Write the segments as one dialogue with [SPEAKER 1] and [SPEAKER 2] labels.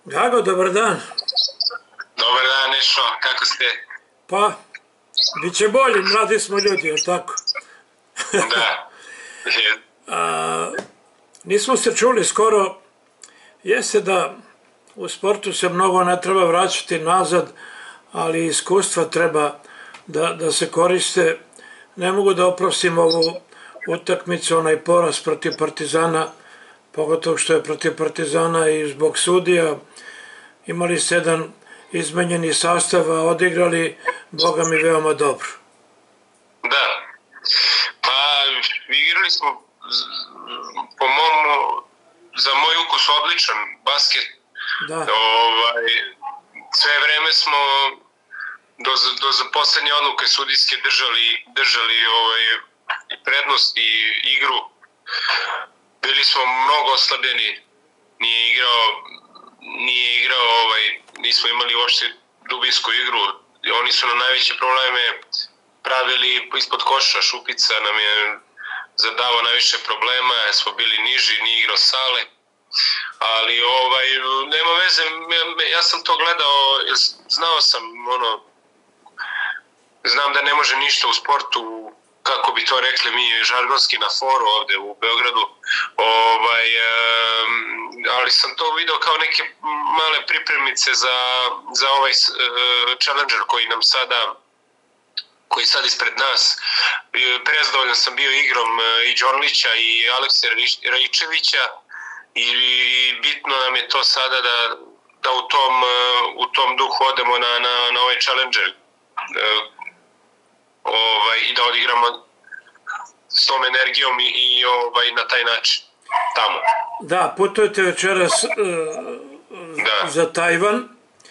[SPEAKER 1] Drago, dobar dan.
[SPEAKER 2] Dobar dan, Nešo, kako ste?
[SPEAKER 1] Pa, bit će bolje, mladi smo ljudi, jel tako?
[SPEAKER 2] Da.
[SPEAKER 1] Nismo se čuli skoro, jeste da u sportu se mnogo ne treba vraćati nazad, ali iskustva treba da se koriste. Ne mogu da oprostim ovu utakmicu, onaj poraz protiv Partizana, pogotovo što je protiv Partizana i zbog sudija. Imali ste jedan izmenjeni sastav, a odigrali, boga mi, veoma dobro.
[SPEAKER 2] Da. Pa, igrali smo, po za moj ukus, odličan basket.
[SPEAKER 1] Da.
[SPEAKER 2] Sve vreme smo do poslednje odluke sudijske držali prednost i igru. Bili smo mnogo oslabljeni. Nismo imali uopšte dubinsku igru. Oni su na najveće probleme pravili ispod koša. Šupica nam je zadavao najviše problema, smo bili niži, nije igrao Sale. Ali nema veze, ja sam to gledao, znam da ne može ništa u sportu, kako bi to rekli mi žargonski, na foru ovde u Beogradu, ali sam to video kao neke male pripremice za ovaj Challenger koji sad ispred nas. Prezadovoljan sam bio igrom i Đorlića i Alekse Raičevića i bitno nam je to sada da u tom duhu odemo na ovaj Challenger i da odigramo s tom energijom i na taj način tamo.
[SPEAKER 1] Da, putujete večeras za Tajvan.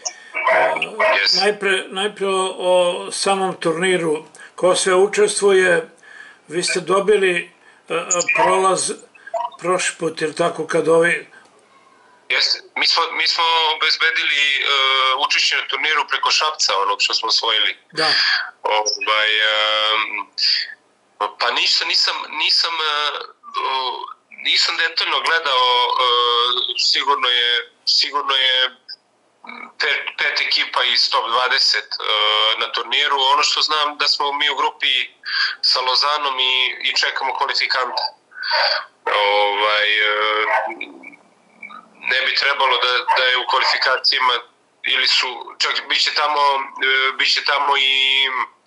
[SPEAKER 1] Najpre o samom turniru. Ko sve učestvuje, vi ste dobili prolaz prošli put, ili tako, kad ovi...
[SPEAKER 2] Jeste. Mi smo obezbedili učešće na turniru preko Šapca, onog što smo osvojili.
[SPEAKER 1] Da.
[SPEAKER 2] Pa ništa, nisam detaljno gledao, sigurno je pet ekipa iz top 20 na turniru. Ono što znam da smo mi u grupi sa Lozanom i čekamo kvalifikanta. Ne bi trebalo da je u kvalifikacijama ili su, čak biće tamo i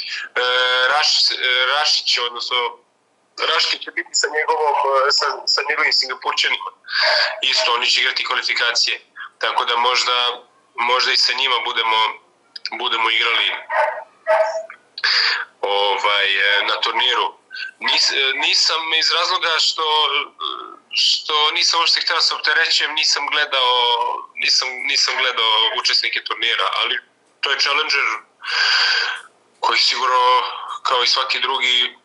[SPEAKER 2] Rašić, odnosno Raški će biti sa njegovim Singapurčanima. Isto, oni će igrati kvalifikacije. Tako da možda i sa njima budemo igrali na turniru. Nisam iz razloga što nisam uopšte htio da se opterećujem, nisam gledao učesnike turnira, ali to je Challenger koji sigurno, kao i svaki drugi,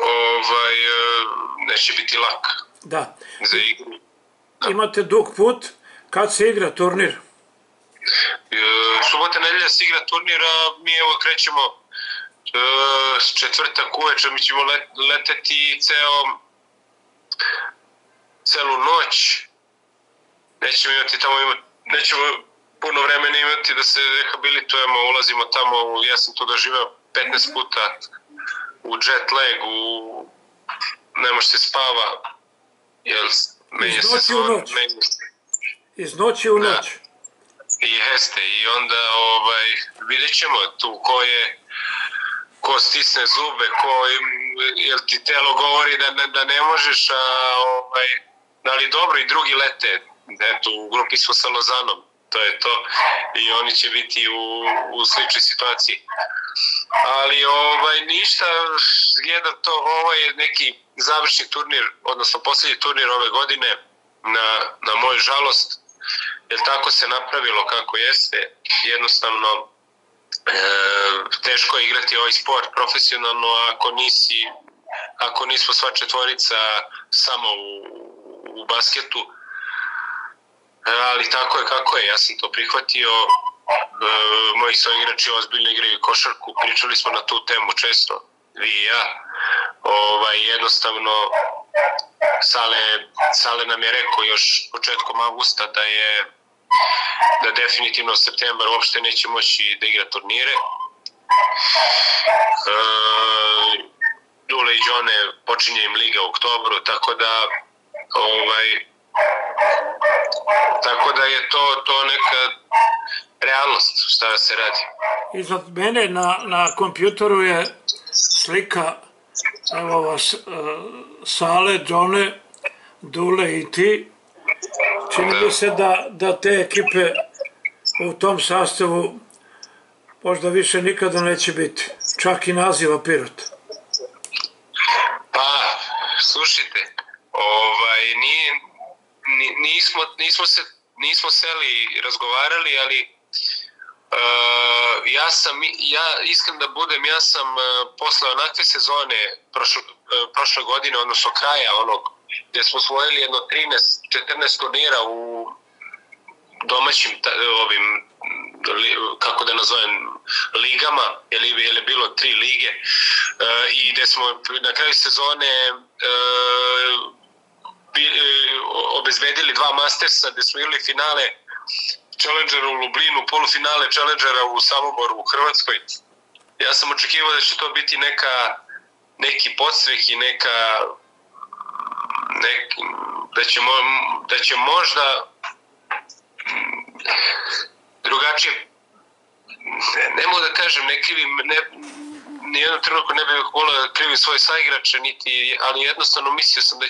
[SPEAKER 2] neće biti lak.
[SPEAKER 1] Da.
[SPEAKER 2] Za igru.
[SPEAKER 1] Imate dug put. Kad se igra turnir?
[SPEAKER 2] Subota, nedelja se igra turnir, a mi evo krećemo četvrtak uveče. Mi ćemo leteti celu noć. Nećemo puno vremena imati da se rehabilitujemo, ulazimo tamo. Ja sam to doživeo 15 puta u jet lag, ne može se spava.
[SPEAKER 1] Iz noći u noć.
[SPEAKER 2] Jeste, i onda vidjet ćemo tu ko stisne zube, jer ti telo govori da ne možeš, ali dobro, i drugi lete. Eto, u grupi smo sa Lozanom, to je to, i oni će biti u sličnoj situaciji. Ali ništa, gledam to, ovo je neki završni turnir, odnosno posljednji turnir ove godine, na moju žalost, jer tako se napravilo kako jeste. Jednostavno, teško je igrati ovaj sport profesionalno ako nismo sva četvorica samo u basketu, ali tako je kako je, ja sam to prihvatio. Moji igrači ozbiljno igraju košarku, pričali smo na tu temu često, vi i ja. Jednostavno, Sale nam je rekao još početkom avgusta da definitivno septembar uopšte neće moći da igra turnire. Dule i Đone počinje im liga u oktobru, tako da je to neka realnost šta da se radi.
[SPEAKER 1] Iznad mene na kompjuteru je slika evo Sale, Đone, Dule i ti. Čini mi se da te ekipe u tom sastavu možda više nikada neće biti. Čak i naziva Pirot.
[SPEAKER 2] Pa, slušajte, nismo seli i razgovarali, ali ja iskren da budem, ja sam posle onakve sezone prošle godine, odnosno kraja onog gde smo osvojili jedno 13-14 turnira u domaćim ovim, kako da nazovem, ligama, jer je bilo 3 lige, i gde smo na kraju sezone obezbedili 2 Mastersa, gde smo igrali finale Challengera u Lublinu, polufinale Challengera u Samoboru u Hrvatskoj. Ja sam očekivao da će to biti neki podsveh i da će možda drugačije, ne mogu da kažem, ne krivim, nijednom trenutku ne bih volio da krivim svoje saigrače, ali jednostavno mislio sam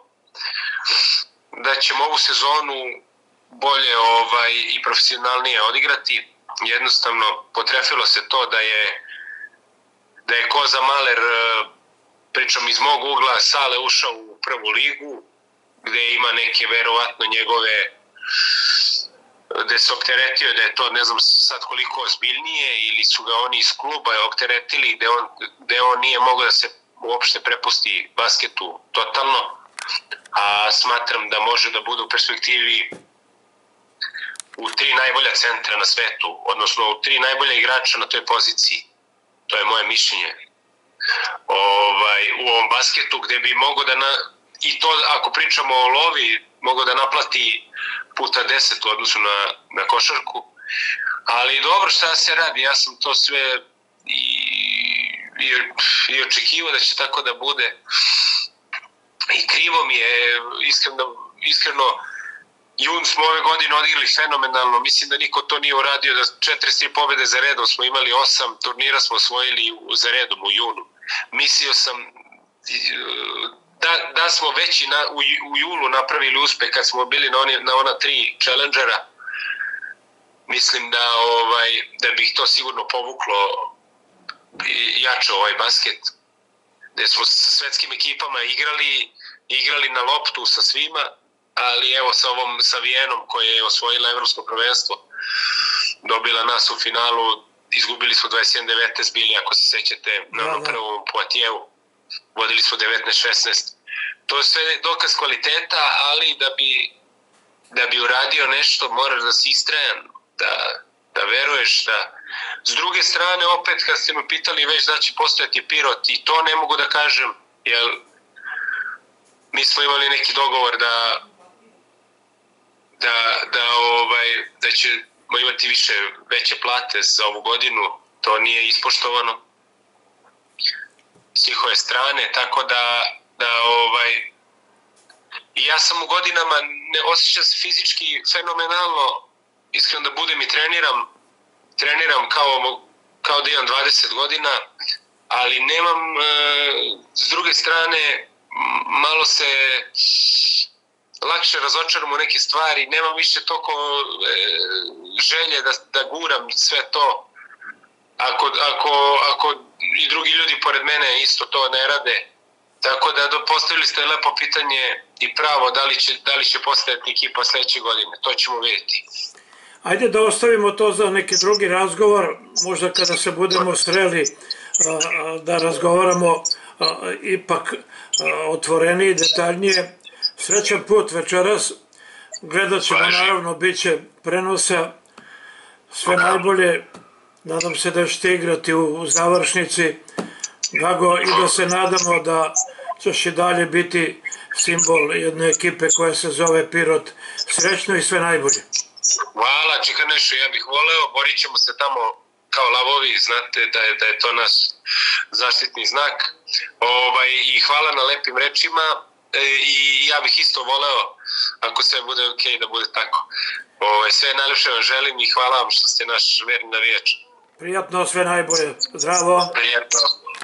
[SPEAKER 2] da ćemo ovu sezonu bolje i profesionalnije odigrati. Jednostavno potrefilo se to da je Koza Maler, pričam iz mog ugla, Sale ušao u prvu ligu, gde ima neke verovatno njegove, gde se opteretio da je to ne znam sad koliko ozbiljnije, ili su ga oni iz kluba opteretili gde on nije mogao da se uopšte prepusti basketu totalno, a smatram da može da bude u perspektivi u 3 najbolja centra na svetu, odnosno u 3 najbolja igrača na toj poziciji. To je moje mišljenje. U ovom basketu gde bi mogao i to ako pričamo o lovi, mogao da naplati puta 10 u odnosu na košarku. Ali dobro, šta se radi, ja sam to sve i očekivao da će tako da bude. I krivo mi je, iskreno, jun smo ove godine odigrali fenomenalno, mislim da niko to nije uradio, da 43 pobjede za redom smo imali, 8 turnira smo osvojili za redom u junu. Mislio sam da smo već u julu napravili uspeh kad smo bili na ona 3 challengera. Mislim da bih to sigurno povuklo jače ovaj basket, gde smo sa svetskim ekipama igrali na loptu sa svima, ali evo sa Vijenom koja je osvojila evropsko prvenstvo, dobila nas u finalu, izgubili smo 21-19 bili, ako se sećate, na onom prvom Poitijevu, vodili smo 19-16. To je sve dokaz kvaliteta, ali da bi uradio nešto moraš da si istrajan, da veruješ. S druge strane, opet kad ste me pitali već da će postojati Pirot, i to ne mogu da kažem, jer mi smo imali neki dogovor da ćemo imati veće plate za ovu godinu, to nije ispoštovano s njihove strane, tako da i ja sam u godinama, ne osjećam se fizički fenomenalno, iskreno da budem, i treniram kao da imam 20 godina, ali nemam, s druge strane, malo se lakše razočaram u neke stvari, nemam više toliko želje da guram sve to, ako i drugi ljudi pored mene isto to ne rade. Tako da postavili ste lepo pitanje i pravo, da li će postojati ekipa sledeće godine, to ćemo vidjeti.
[SPEAKER 1] Ajde da ostavimo to za neki drugi razgovor, možda kada se budemo sreli da razgovaramo ipak otvorenije i detaljnije. Srećan put večeras, gledat ćemo, naravno, bit će prenosa, sve najbolje, nadam se da ćete igrati u završnici, Gago, i da se nadamo da ćeš i dalje biti simbol jedne ekipe koja se zove Pirot. Srećno i sve najbolje.
[SPEAKER 2] Hvala Čikanešu, ja bih voleo, borit ćemo se tamo kao lavovi, znate da je to naš zaštitni znak. I hvala na lepim rečima i ja bih isto voleo, ako sve bude ok, da bude tako. Sve najlepše vam želim i hvala vam što ste naš verni navijač.
[SPEAKER 1] Prijatno, sve najbolje. Zdravo.
[SPEAKER 2] Prijatno.